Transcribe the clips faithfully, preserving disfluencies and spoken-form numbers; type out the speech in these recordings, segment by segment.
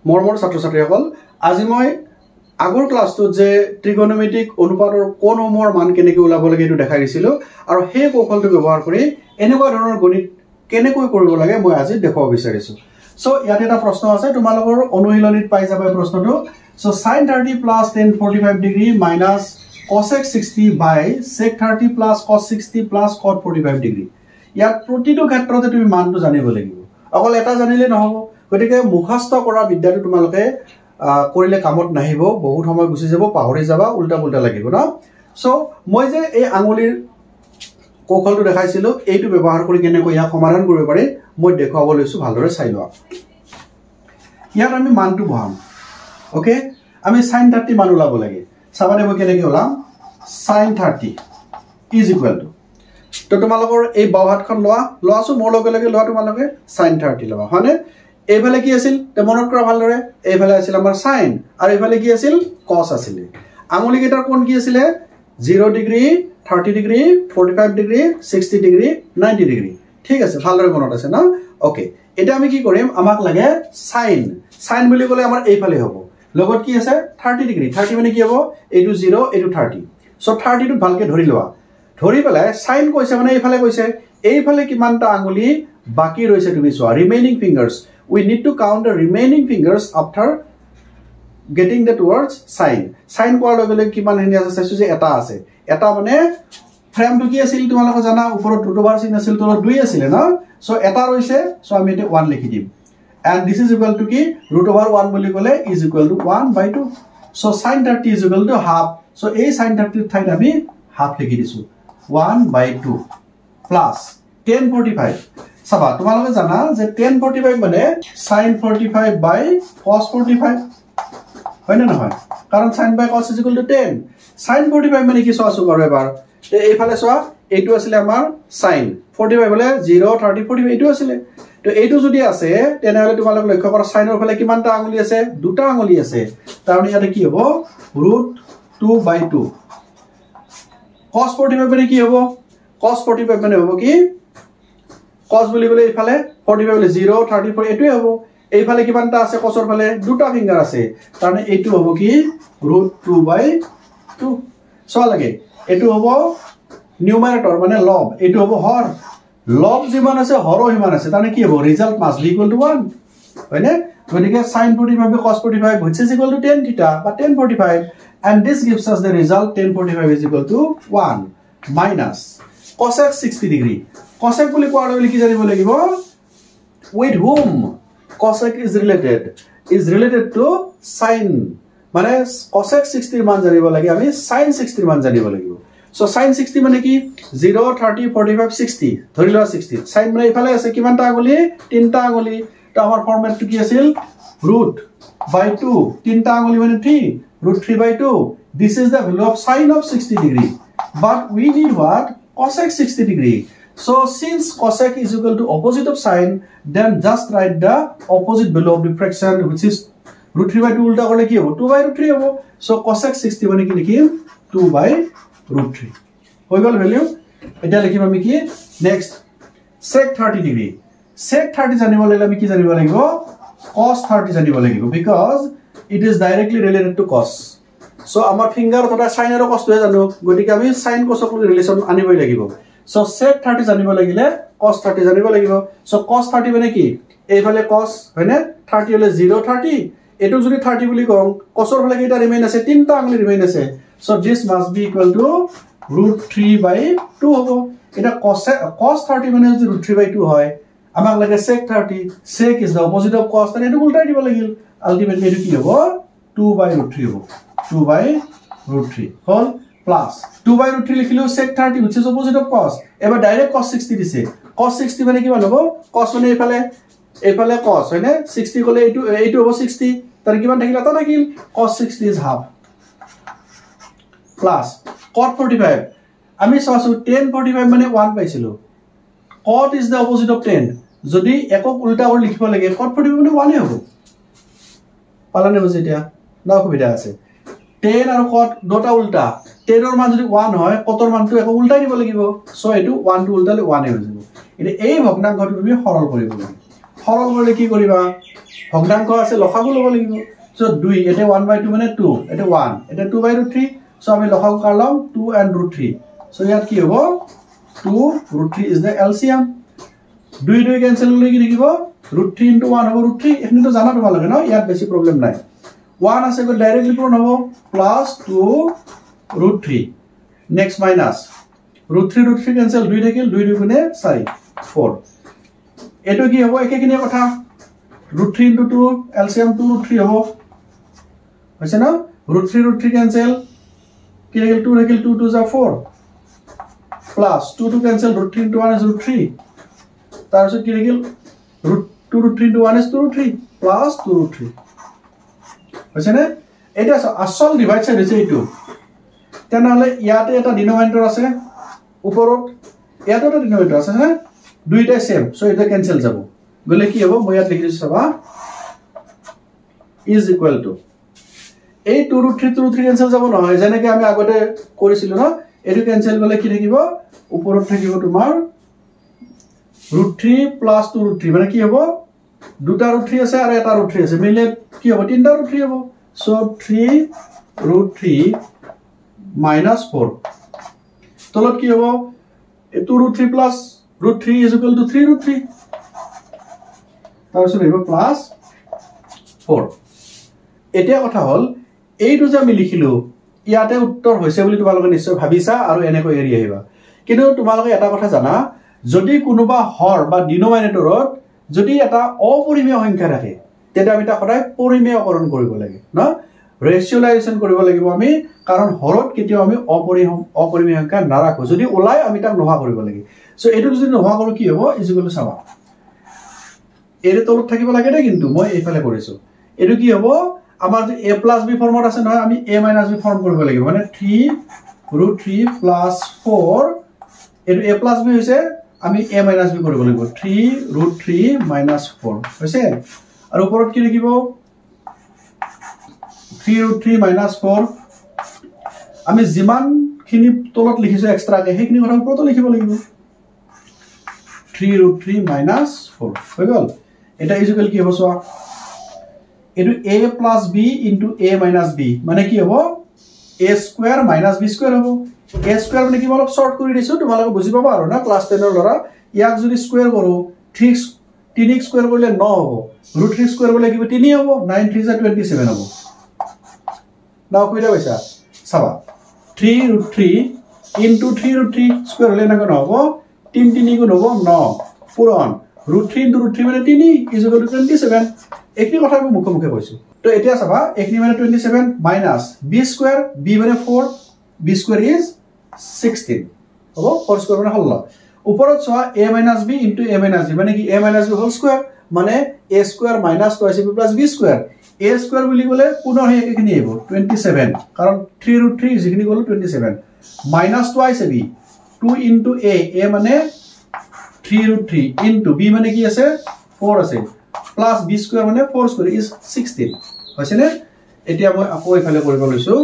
মৰমৰ ছাত্ৰ ছাত্ৰীসকল আজি মই আগৰ ক্লাছটোত যে ত্ৰিকোণমিতিক অনুপাতৰ কোণসমূহৰ মান কেনেকৈ ওলাব লাগে এটো দেখাই দিছিলো আৰু সেই কৌশলটো ব্যৱহাৰ কৰি এনেকুৱা ধৰণৰ গণিত কেনেকৈ কৰিব লাগে মই আজি দেখাব বিচাৰিছো সো ইয়াত এটা প্ৰশ্ন আছে তোমালোকৰ অনুশীলনীত পাই যাবা প্ৰশ্নটো so sin thirty plus tan forty-five degree minus cosec sixty by sec thirty plus cos sixty plus cot forty-five degree ইয়াত প্ৰতিটো ক্ষেত্ৰতে তুমি মানটো জানিব লাগিব অকল এটা জানিলে নহব গতিকে মুখস্থ কৰা বিদ্যাটো তোমালোকে কৰিলে কামত নাহিব বহুত সময় গুছি যাব পাহৰি যাবা উল্টা পুল্টা লাগিব না সো মই যে এই আঙুলিৰ কৌশলটো দেখাইছিলো এইটো ব্যৱহাৰ কৰি কেনেকৈ ইয়া সমাধান কৰিব পাৰি মই দেখাব লৈছো ভালদৰে চাই লোৱা ইয়াত আমি মানটো বহাম ওকে আমি sin thirty মান ওলাব লাগে সাবানে মই কেনেকৈ ওলাম sin thirty is equal to তো তোমালোকৰ এই বাও হাতখন লোৱা লোৱাছো মোৰ লগে লগে লোৱা তোমালোকে sin thirty লোৱা হয়নে এইফালে কি আছিল তে মনত কৰা ভালদৰে এইফালে আছিল আমাৰ sin আৰু এইফালে কি আছিল cos আছিল আঙুলি কেটাৰ কোণ কি আছিল zero degree thirty degree forty-five degree sixty degree ninety degree ঠিক আছে ভালদৰে মনত আছে না ওকে এটা আমি কি কৰিম আমাক লাগে sin sin বুলি ক'লে আমাৰ এইফালে হ'ব লগত কি আছে thirty degree thirty মানে কি হ'ব এইটো zero এইটো thirty সো thirty টো ভালকে ধৰি লোৱা ধৰি পেলাই sin কৈছে মানে এইফালে কৈছে এইফালে কিমানটা আঙুলি বাকি ৰৈছে তুমি চোৱা remaining fingers we need to count the remaining fingers after getting the towards sin sin কোৱাৰ লগে লগে কিমান হেনি আছে চাইছো যে এটা আছে এটা মানে ফ্ৰেমটো কি আছিল তোমালোকে জানা ওপৰত ৰুট ওভাৰ চিন আছিল তলত দুই আছিল না সো এটা ৰৈছে সো আমি এতে one লিখি দিম and this is equal to কি root over one বুলি ক'লে is equal to one by two so sin thirty is equal to half so এই sin thirty ঠাইত আমি half লিখি দিছো one by two plus tan forty-five সাবা তোমালোকে জানা যে tan forty-five মানে sin forty-five by cos forty-five হয় না নহয় কাৰণ sin by cos is equal to tan sin forty-five মানে কি চোৱাছো বাৰু এবাৰ তে এইফালে চোৱা এইটো আছিল আমাৰ sin forty-five হলে zero thirty forty-five এইটো আছিল তো এইটো যদি আছে তেনেহলে তোমালোক লক্ষ্য কৰা sin ৰ ফালে কিমানটা আঙুলি আছে দুটা আঙুলি আছে তাৰমানে ইয়াতে কি হ'ব root two by two cos forty-five মানে কি হ'ব cos forty-five মানে হ'ব কি cos বুলি ক'লে এইফালে forty-five হলে zero thirty forty এইটোই হ'ব এইফালে কিমানটা আছে cos ৰ ফালে দুটা ফিংগাৰ আছে তাৰমানে এইটো হ'ব কি root two by two so লাগে এইটো হ'ব নিউমাৰেটৰ মানে লব এইটো হ'ব হৰ লব যিমান আছে হৰো হিমান আছে তাৰমানে কি হ'ব result must be equal to one হয়নে গতিকে sin forty-five cos forty-five which is equal to tan theta বা tan forty-five and this gives us the result tan forty-five is equal to one minus cosec sixty degree cosec বুলি কোৱাৰ লগে কি জানিব লাগিব with whom cosec is related is related to sin মানে cosec sixty মান জানিব লাগে আমি sin sixty মান জানিব লাগিব so sin sixty মানে কি zero thirty forty-five sixty ধৰি লোৱা sixty sin মানে ইফালে আছে কিমানটা আঙুলি তিনটা আঙুলি তো আমাৰ ফৰমেটটো কি আছিল root by two তিনটা আঙুলি মানে three root three by two this is the value of sin of sixty degree but we need what cosec sixty degree so since cosec is equal to opposite of sin then just write the opposite value of diffraction which is root three by two উল্টা করলে কি হবে two by root three হবে so cosec sixty মানে কি লিখিম two by root three হৈ গল value এটা লিখিম আমি কি next sec thirty degree sec thirty জানিব লাগিলে আমি কি জানিব লাগিব cos thirty জানিব লাগিব because it is directly related to cos so আমাৰ ফিংগাৰ তটা sin আৰু cos টো জানো গতিকে আমি sin cos ৰ ৰিলেচন আনিবই লাগিব so sec thirty জানিব লাগিলে cos thirty জানিব লাগিব so cos thirty মানে কি এইফালে cos হয়নে thirty হলে zero thirty এটো যদি thirty বুলি কম cos ৰ ফালে কিটা ৰিমেইন আছে তিনটা আঙুলি ৰিমেইন আছে so this must be equal to root three by two হ'ব এটা cos cos thirty মানে যদি root three by two হয় আমাক লাগে sec thirty sec is the opposite of cos তানে এটো উল্টাই দিব লাগিল আলটিমেটলি এটো কি হ'ব two by root three হ'ব two by root three হল plus two by root three লিখিলো sec thirty which is opposite of cos এবাৰ ডাইৰেক্ট cos sixty দিছে cos sixty মানে কি হ'ব cos মানে এইফালে এইফালে cos হয়নে sixty কলে এইটো এইটো হ'ব sixty তাৰ কিমান থাকিল এটা থাকিল cos sixty is half plus cot forty-five আমি চাওছো tan forty-five মানে one পাইছিলো cot is the opposite of tan যদি একক উল্টা কৰি লিখিব লাগে cot forty-five মানে one হ'ব পালানে বুজি দিয়া না সুবিধা আছে tan আৰু cot দুটা উল্টা tan ৰ মান যদি one হয় cot ৰ মানটো একক উল্টাই দিব লাগিব সো এটো one টো উল্টালে one হৈ যাব এটা এই ভগ্নাংশটো তুমি সৰল কৰিব লাগিব সৰল কৰিলে কি কৰিবা ভগ্নাংশ আছে লসাগু ল'ব লাগিব সো দুই এতে one by two মানে two এতে one এতে two by root three so আমি লসাগু কাঢ় লম two and root three so ইয়াত কি হ'ব two root three is the L C M দুই দুই ক্যান্সেল কৰিলে কি থাকিব root three into one হ'ব root three এখনি তো জানা তোমালোকে ন ইয়াত বেছি প্ৰবলেম নাই one আছে গৈ ডাইৰেক্টলি পূৰণ হ'ব plus two root three next minus root three root three cancel দুই থাকিল দুই দুই গুণে চাৰি four এটো কি হ'ব একেখিনি কথা root three into two L C M two root three হ'ব হৈছে না root three root three cancel কি থাকিল two থাকিল two two is four plus two two cancel root three into one is root three তাৰপিছত কি থাকিল root two root three into one is two root three plus two root three হৈছে না এটা আসল ডিভাইড সাইড হৈছে এইটো তেনহলে ইয়াতে এটা ডিনোমিনেটৰ আছে ওপৰত ইয়াতে এটা ডিনোমিনেটৰ আছে না দুইটা সেম সো এটা ক্যান্সেল যাব গলে কি হ'ব মই ইয়াত লিখিছো সবা is equal to এই two root three two root three cancel যাব নহয় যেনেকৈ আমি আগতে কৰিছিল না এটো ক্যান্সেল গলে কি থাকিব ওপৰত থাকিব তোমাৰ root three plus two root three মানে কি হ'ব দুটা root three আছে আৰু এটা root three আছে মিলে কি হ'ব তিনটা root three হ'ব so three root three minus four তলত কি হ'ব two root three plus root three is equal to three root three তাৰপিছত হ'ব plus four এতিয়া কথা হল এইটো যে আমি লিখিলো ইয়াতে উত্তৰ হৈছে বুলি তোমালোকে নিশ্চয় ভাবিছা আৰু এনেকৈ এৰি আহিবা কিন্তু তোমালোকে এটা কথা জানা যদি কোনোবা হৰ বা ডিনোমিনেটৰত যদি এটা অপৰিমেয় সংখ্যা থাকে তেতিয়া আমি তা সদায় পৰিমেয়কৰণ কৰিব লাগে না ৰেশিওলাইজেশন কৰিব লাগিব আমি কাৰণ হৰত কেতিয়াও আমি অপৰিমেয় অপৰিমেয় সংখ্যা নাৰাখো যদি ওলাই আমি তাক নোহোৱা কৰিব লাগে সো এটো যদি নোহোৱা কৰো কি হ'ব ইজিকল চাবা এৰে তলত থাকিব লাগে না কিন্তু মই এইফালে কৰিছো এটো কি হ'ব আমাৰ যে a plus b ফৰ্মত আছে নহয় আমি a minus b ফৰ্ম কৰিব লাগিব মানে three root three plus four এটো a plus b হৈছে আমি a minus b কৰিব লাগিব three root three minus four হৈছে আৰু ওপৰত কি লিখিব three root three minus four আমি যিমান খিনি তলত লিখিছো এক্সট্ৰা কে হেখিনি কথা ওপৰত লিখিব লাগিব three root three minus four হৈ গল এটা ইকুয়াল কি হ'ব সোৱা এটো a plus b into a minus b মানে কি হ'ব a square minus b square হ'ব a square মানে কি অলপ শর্ট কৰি দিছো তোমালোকে বুজি পাবা আৰু না ক্লাস ten ৰ লৰা ইয়াক যদি স্কয়াৰ কৰো three three স্কয়াৰ কৰিলে nine হ'ব root three স্কয়াৰ কৰিলে কি হ'ব three হ'ব nine three is twenty-seven হ'ব নাও কইরা পাইছা চাবা three root three into three root three square হলে না কোন হ'ব three three গুণ হ'ব nine পূৰণ root three into root three মানে three is equal to twenty-seven একনি কথা আমি মুখ মুখে কৈছো তো এতিয়া চাবা একনি মানে twenty-seven minus b square b মানে four b square is sixteen হ'ব four square মানে ষোল্ল ওপৰত সোৱা a minus b into a minus b মানে কি a minus b whole square মানে a square minus twice b plus b square a square বুলি গলে পুনৰ হে একনি আহিব twenty-seven কাৰণ three root three is equal to twenty-seven minus twice b two into a a মানে three root three into b মানে কি আছে four আছে plus b square মানে four square is sixteen হৈছে নে এতিয়া মই আকৌ ইফালে কৰিব লৈছো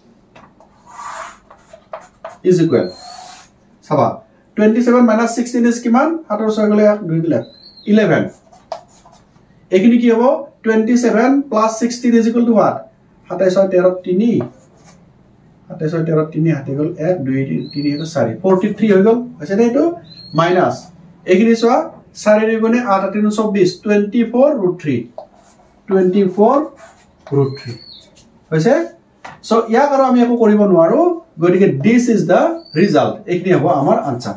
is equal চাবা twenty-seven minus sixteen is কিমান সাতৰ ছয় গলে দুই দিলে eleven এখিনি কি হ'ব twenty-seven plus sixteen is equal to what সাতাইশ তেৰ তিনি সাতাইশ তেৰ তিনি হাতে গল এক দুই তিনি এটা চাৰি forty-three হৈ গল হৈছে নে এটো মাইনাস এখিনি সোৱা চাৰি দুই গুণে আঠ আঠ তিনি চৌব্বিশ twenty-four root three twenty-four root three হৈছে সো ইয়াক আৰু আমি একো কৰিব নোৱাৰো গতিকে this is the result এখিনি হ'ব আমাৰ আনসাৰ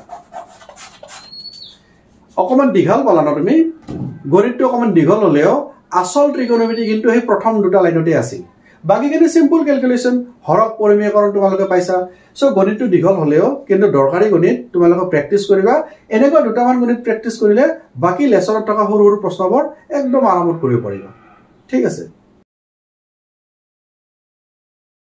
অকমান দীঘল বলা না তুমি গণিতটো অকমান দীঘল হলেও আসল ত্ৰিকোণমিতি কিন্তু এই প্ৰথম দুটা লাইনতে আছিল বাকি কিন্তু সিম্পল ক্যালকুলেশন হৰক পৰিমেয়কৰণ তোমালোকে পাইছা সো গণিতটো দীঘল হলেও কিন্তু দৰকাৰী গণিত তোমালোকে প্ৰেক্টিস কৰিবা এনেকুৱা দুটামান গণিত প্ৰেক্টিস কৰিলে বাকি লেসনত থকা সৰু সৰু প্ৰশ্নবোৰ একদম আৰামত কৰিব পাৰিবা ঠিক আছে